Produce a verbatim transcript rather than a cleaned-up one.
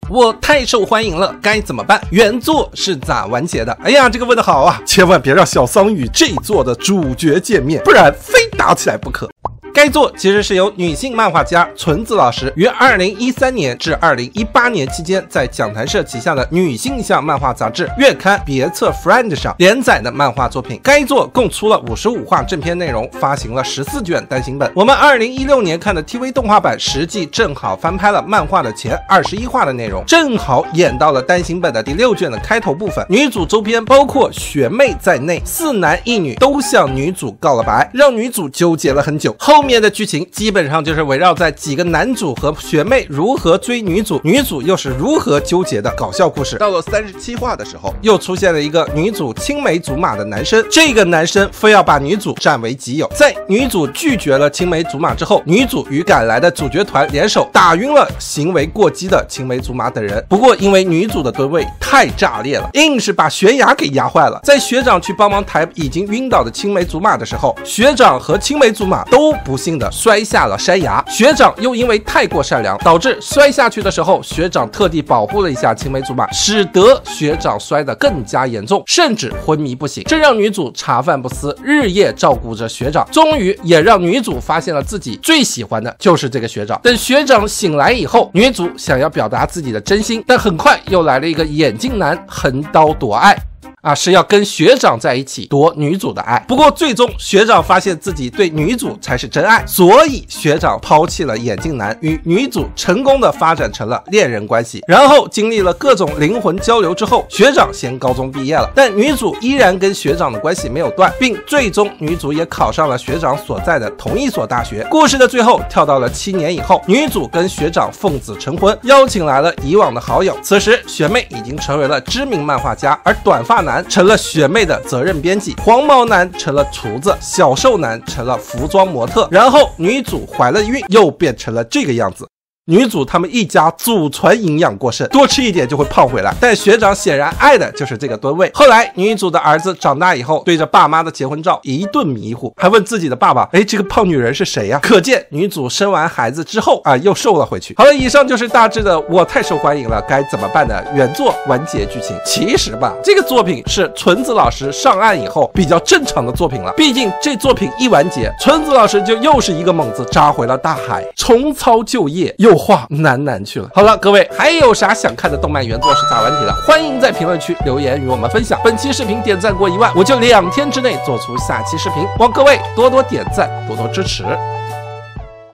我太受欢迎了，该怎么办？原作是咋完结的？哎呀，这个问得好啊！千万别让小桑与这作的主角见面，不然非打起来不可。该作其实是由女性漫画家纯子老师于二零一三年至二零一八年期间在讲谈社旗下的女性向漫画杂志月刊别册 Friend 上连载的漫画作品。该作共出了五十五话正片内容，发行了十四卷单行本。我们二零一六年看的 T V 动画版实际正好翻拍了漫画的前二十一话的内容，正好演到了单行本的第六卷的开头部分。女主周边包括学妹在内，四男一女都向女主告了白，让女主纠结了很久。后面的剧情基本上就是围绕在几个男主和学妹如何追女主，女主又是如何纠结的搞笑故事。到了三十七话的时候，又出现了一个女主青梅竹马的男生，这个男生非要把女主占为己有。在女主拒绝了青梅竹马之后，女主与赶来的主角团联手打晕了行为过激的青梅竹马等人。不过因为女主的吨位太炸裂了，硬是把悬崖给压坏了。在学长去帮忙抬已经晕倒的青梅竹马的时候，学长和青梅竹马都不幸的摔下了山崖，学长又因为太过善良，导致摔下去的时候学长特地保护了一下青梅竹马，使得学长摔得更加严重，甚至昏迷不醒。这让女主茶饭不思，日夜照顾着学长，终于也让女主发现了自己最喜欢的就是这个学长。等学长醒来以后，女主想要表达自己的真心，但很快又来了一个眼镜男横刀夺爱啊，是要跟学长在一起夺女主的爱。不过最终学长发现自己对女主才是真爱，所以学长抛弃了眼镜男，与女主成功的发展成了恋人关系。然后经历了各种灵魂交流之后，学长先高中毕业了，但女主依然跟学长的关系没有断，并最终女主也考上了学长所在的同一所大学。故事的最后跳到了七年以后，女主跟学长奉子成婚，邀请来了以往的好友。此时学妹已经成为了知名漫画家，而短发男成了学妹的责任编辑，黄毛男成了厨子，小瘦男成了服装模特。然后女主怀了孕，又变成了这个样子。女主他们一家祖传营养过剩，多吃一点就会胖回来，但学长显然爱的就是这个吨位。后来女主的儿子长大以后，对着爸妈的结婚照一顿迷糊，还问自己的爸爸，哎，这个胖女人是谁呀？可见女主生完孩子之后啊，又瘦了回去。好了，以上就是大致的我太受欢迎了该怎么办的原作完结剧情。其实吧，这个作品是纯子老师上岸以后比较正常的作品了，毕竟这作品一完结，纯子老师就又是一个猛子扎回了大海，重操旧业，又画男男去了。好了，各位还有啥想看的动漫原作是咋完结的？欢迎在评论区留言与我们分享。本期视频点赞过一万，我就两天之内做出下期视频，望各位多多点赞，多多支持。